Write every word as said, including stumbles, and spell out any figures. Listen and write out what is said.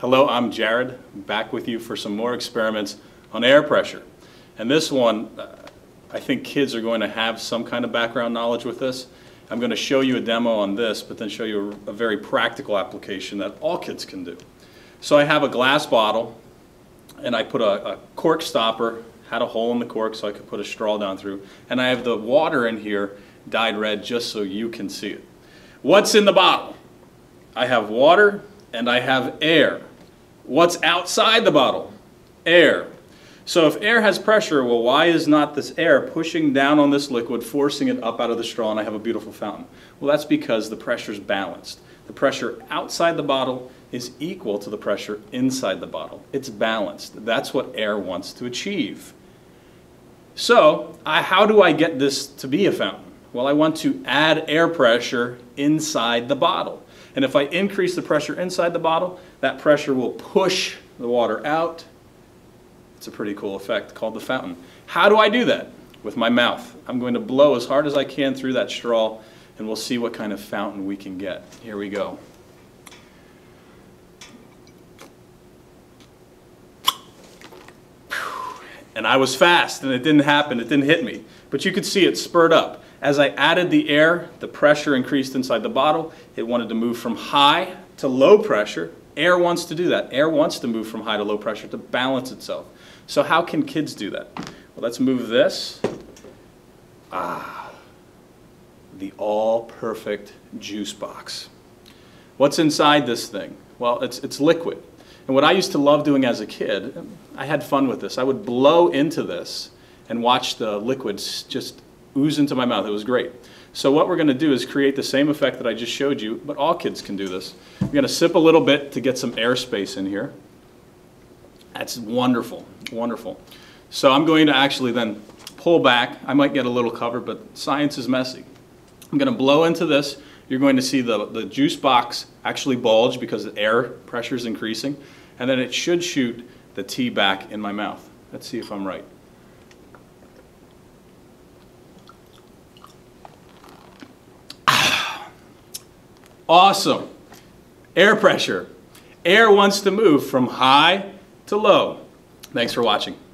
Hello, I'm Jared, back with you for some more experiments on air pressure. And this one, uh, I think kids are going to have some kind of background knowledge with this. I'm going to show you a demo on this, but then show you a, a very practical application that all kids can do. So I have a glass bottle, and I put a, a cork stopper, had a hole in the cork so I could put a straw down through, and I have the water in here dyed red just so you can see it. What's in the bottle? I have water and I have air. What's outside the bottle? Air. So if air has pressure, well, why is not this air pushing down on this liquid, forcing it up out of the straw, and I have a beautiful fountain? Well, that's because the pressure is balanced. The pressure outside the bottle is equal to the pressure inside the bottle. It's balanced. That's what air wants to achieve. So I, how do I get this to be a fountain? Well, I want to add air pressure inside the bottle. And if I increase the pressure inside the bottle, that pressure will push the water out. It's a pretty cool effect called the fountain. How do I do that? With my mouth. I'm going to blow as hard as I can through that straw, and we'll see what kind of fountain we can get. Here we go. And I was fast, and it didn't happen, it didn't hit me. But you could see it spurred up. As I added the air, the pressure increased inside the bottle. It wanted to move from high to low pressure. Air wants to do that. Air wants to move from high to low pressure to balance itself. So how can kids do that? Well, let's move this. Ah, the all-perfect juice box. What's inside this thing? Well, it's, it's liquid. And what I used to love doing as a kid, I had fun with this. I would blow into this and watch the liquids just ooze into my mouth. It was great. So what we're going to do is create the same effect that I just showed you, but all kids can do this. We're going to sip a little bit to get some airspace in here. That's wonderful, wonderful. So I'm going to actually then pull back. I might get a little cover, but science is messy. I'm going to blow into this. You're going to see the, the juice box actually bulge because the air pressure is increasing, and then it should shoot the tea back in my mouth. Let's see if I'm right. Awesome. Air pressure. Air wants to move from high to low. Thanks for watching.